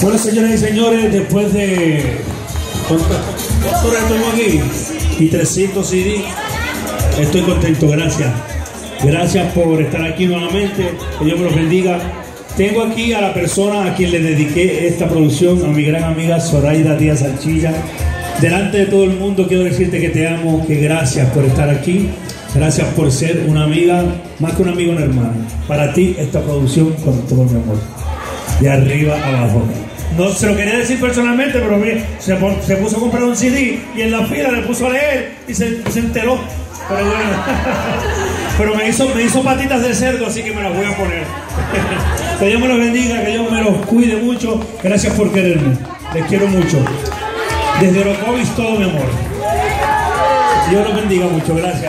Bueno, señoras y señores, después de ¿cuántos retos aquí? Y 300 CD, estoy contento, gracias. Gracias por estar aquí nuevamente, que Dios me los bendiga. Tengo aquí a la persona a quien le dediqué esta producción, a mi gran amiga Zoraida Díaz Archilla. Delante de todo el mundo quiero decirte que te amo, que gracias por estar aquí. Gracias por ser una amiga, más que una amiga, una hermana. Para ti esta producción con todo mi amor. De arriba abajo. No se lo quería decir personalmente, pero mire, se puso a comprar un CD y en la fila le puso a leer y se enteró. Pero bueno, pero me hizo patitas de cerdo, así que me las voy a poner. Que Dios me los bendiga, que Dios me los cuide mucho. Gracias por quererme, les quiero mucho. Desde Orocovis todo mi amor. Dios los bendiga mucho, gracias.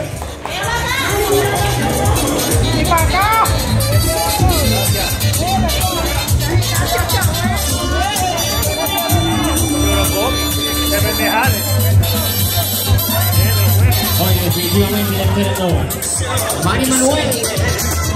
¡Y para acá! Oye, definitivamente, Mari Manuel.